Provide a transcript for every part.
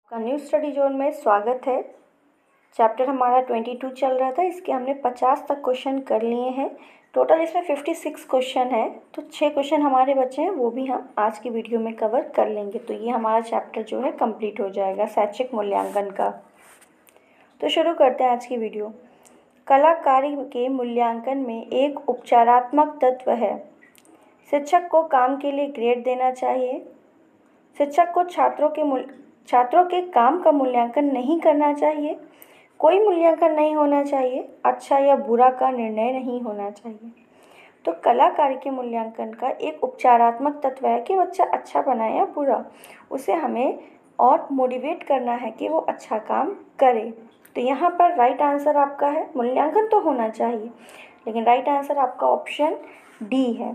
का new study zone में स्वागत है। चैप्टर हमारा 22 चल रहा था, इसके हमने 50 तक क्वेश्चन कर लिए हैं। टोटल इसमें 56 क्वेश्चन है, तो 6 क्वेश्चन हमारे बचे हैं, वो भी हम आज की वीडियो में कवर कर लेंगे। तो ये हमारा चैप्टर जो है कंप्लीट हो जाएगा शैक्षिक मूल्यांकन का। तो शुरू करते हैं आज की वीडियो। कलाकारी के मूल्यांकन में एक उपचारात्मक तत्व है। शिक्षक को काम के लिए ग्रेड देना चाहिए। शिक्षक को छात्रों के काम का मूल्यांकन नहीं करना चाहिए। कोई मूल्यांकन नहीं होना चाहिए। अच्छा या बुरा का निर्णय नहीं होना चाहिए। तो कलाकारी के मूल्यांकन का एक उपचारात्मक तत्व है कि बच्चा अच्छा बनाए या बुरा, उसे हमें और मोटिवेट करना है कि वो अच्छा काम करे। तो यहाँ पर राइट आंसर आपका है मूल्यांकन तो होना चाहिए, लेकिन राइट आंसर आपका ऑप्शन डी है।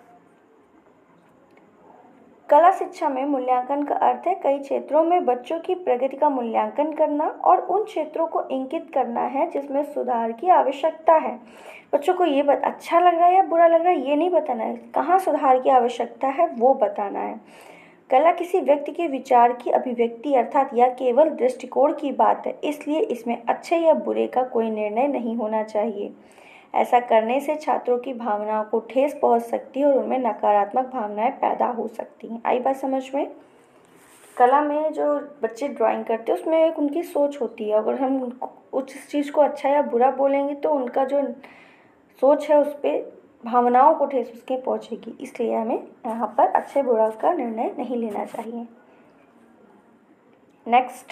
कला शिक्षा में मूल्यांकन का अर्थ है कई क्षेत्रों में बच्चों की प्रगति का मूल्यांकन करना और उन क्षेत्रों को इंगित करना है जिसमें सुधार की आवश्यकता है। बच्चों को ये अच्छा लग रहा है या बुरा लग रहा है ये नहीं बताना है, कहाँ सुधार की आवश्यकता है वो बताना है। कला किसी व्यक्ति के विचार की अभिव्यक्ति अर्थात या केवल दृष्टिकोण की बात है, इसलिए इसमें अच्छे या बुरे का कोई निर्णय नहीं होना चाहिए। ऐसा करने से छात्रों की भावनाओं को ठेस पहुंच सकती है और उनमें नकारात्मक भावनाएं पैदा हो सकती हैं। आई बात समझ में? कला में जो बच्चे ड्राइंग करते हैं उसमें एक उनकी सोच होती है। अगर हम उस चीज़ को अच्छा या बुरा बोलेंगे तो उनका जो सोच है उस पर भावनाओं को ठेस उसके पहुँचेगी, इसलिए हमें यहाँ पर अच्छे बुरा का निर्णय नहीं लेना चाहिए। नेक्स्ट,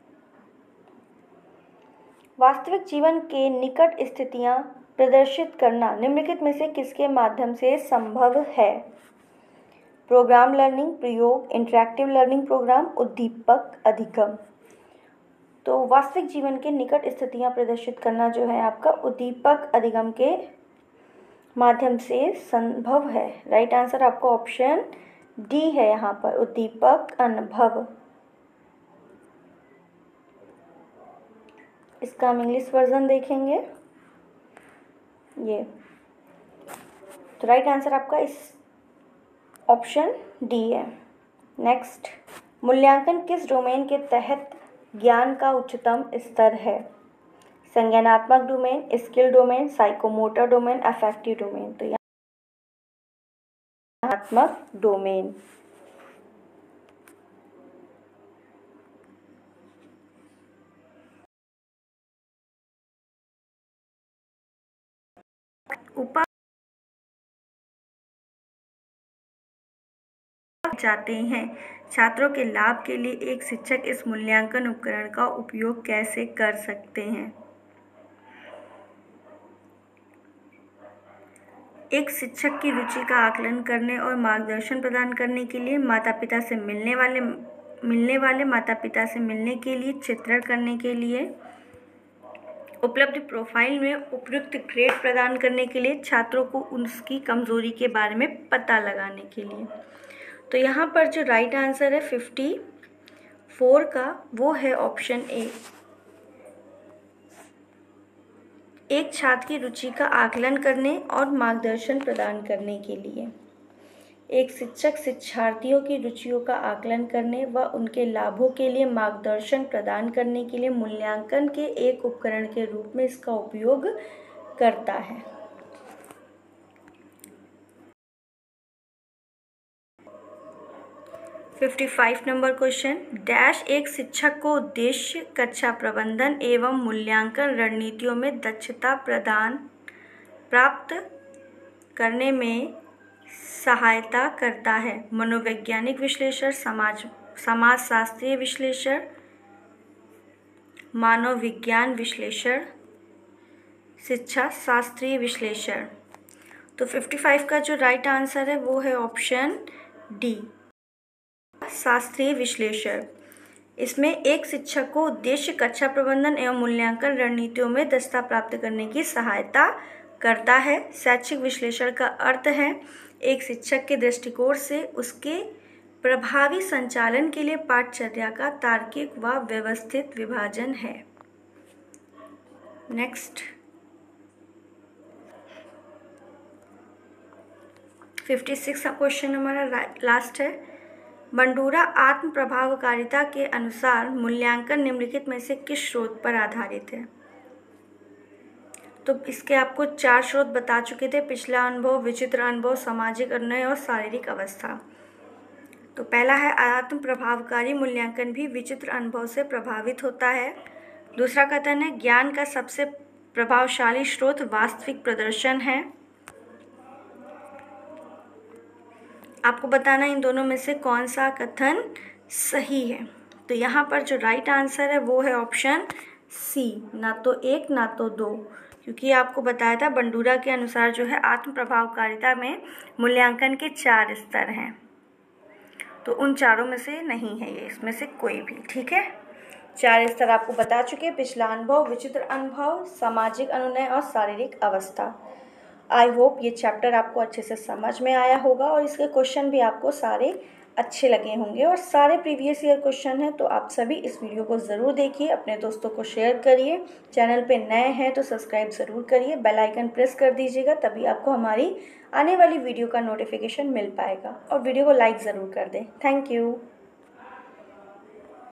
वास्तविक जीवन के निकट स्थितियाँ प्रदर्शित करना निम्नलिखित में से किसके माध्यम से संभव है? प्रोग्राम लर्निंग, प्रयोग, इंटरैक्टिव लर्निंग प्रोग्राम, उद्दीपक, अधिगम। तो वास्तविक जीवन के निकट स्थितियां प्रदर्शित करना जो है आपका उद्दीपक अधिगम के माध्यम से संभव है। राइट आंसर आपका ऑप्शन डी है यहाँ पर, उद्दीपक अनुभव। इसका हम इंग्लिश वर्जन देखेंगे ये। तो राइट आंसर आपका इस ऑप्शन डी है। नेक्स्ट, मूल्यांकन किस डोमेन के तहत ज्ञान का उच्चतम स्तर है? संज्ञानात्मक domain, skill domain, psychomotor domain, affective domain. तो संज्ञानात्मक डोमेन। ऊपर जाते हैं, छात्रों के लाभ के लिए एक शिक्षक इस मूल्यांकन उपकरण का उपयोग कैसे कर सकते हैं? एक शिक्षक की रुचि का आकलन करने और मार्गदर्शन प्रदान करने के लिए, माता पिता से मिलने वाले माता पिता से मिलने के लिए, चित्रण करने के लिए, उपलब्ध प्रोफाइल में उपयुक्त ग्रेड प्रदान करने के लिए, छात्रों को उसकी कमजोरी के बारे में पता लगाने के लिए। तो यहाँ पर जो राइट आंसर है 54 का वो है ऑप्शन ए। एक छात्र की रुचि का आकलन करने और मार्गदर्शन प्रदान करने के लिए। एक शिक्षक शिक्षार्थियों की रुचियों का आकलन करने व उनके लाभों के लिए मार्गदर्शन प्रदान करने के लिए मूल्यांकन के एक उपकरण के रूप में इसका उपयोग करता है। फिफ्टी 55 नंबर क्वेश्चन, डैश एक शिक्षक को उद्देश्य कक्षा प्रबंधन एवं मूल्यांकन रणनीतियों में दक्षता प्राप्त करने में सहायता करता है? मनोवैज्ञानिक विश्लेषण, समाजशास्त्रीय विश्लेषण, मानव विज्ञान विश्लेषण, शिक्षा शास्त्रीय विश्लेषण। तो 55 का जो राइट आंसर है वो है ऑप्शन डी, शास्त्रीय विश्लेषण। इसमें एक शिक्षक को उद्देश्य कक्षा प्रबंधन एवं मूल्यांकन रणनीतियों में दक्षता प्राप्त करने की सहायता करता है। शैक्षिक विश्लेषण का अर्थ है एक शिक्षक के दृष्टिकोण से उसके प्रभावी संचालन के लिए पाठचर्या का तार्किक व व्यवस्थित विभाजन है। नेक्स्ट, 56 का क्वेश्चन हमारा लास्ट है। बंडूरा आत्म प्रभावकारिता के अनुसार मूल्यांकन निम्नलिखित में से किस स्रोत पर आधारित है? तो इसके आपको 4 स्रोत बता चुके थे, पिछला अनुभव, विचित्र अनुभव, सामाजिक अनुनय और शारीरिक अवस्था। तो पहला है आत्म प्रभावकारी मूल्यांकन भी विचित्र अनुभव से प्रभावित होता है। दूसरा कथन है ज्ञान का सबसे प्रभावशाली स्रोत वास्तविक प्रदर्शन है। आपको बताना इन दोनों में से कौन सा कथन सही है। तो यहाँ पर जो राइट आंसर है वो है ऑप्शन सी, ना तो 1 ना तो 2, क्योंकि आपको बताया था बंडूरा के अनुसार जो है आत्म प्रभावकारिता में मूल्यांकन के 4 स्तर हैं, तो उन चारों में से नहीं है ये, इसमें से कोई भी। ठीक है, 4 स्तर आपको बता चुके, पिछला अनुभव, विचित्र अनुभव, सामाजिक अनुनय और शारीरिक अवस्था। आई होप ये चैप्टर आपको अच्छे से समझ में आया होगा और इसके क्वेश्चन भी आपको सारे अच्छे लगे होंगे और सारे प्रीवियस ईयर क्वेश्चन हैं। तो आप सभी इस वीडियो को ज़रूर देखिए, अपने दोस्तों को शेयर करिए, चैनल पे नए हैं तो सब्सक्राइब ज़रूर करिए, बेल आइकन प्रेस कर दीजिएगा, तभी आपको हमारी आने वाली वीडियो का नोटिफिकेशन मिल पाएगा और वीडियो को लाइक ज़रूर कर दें। Thank you.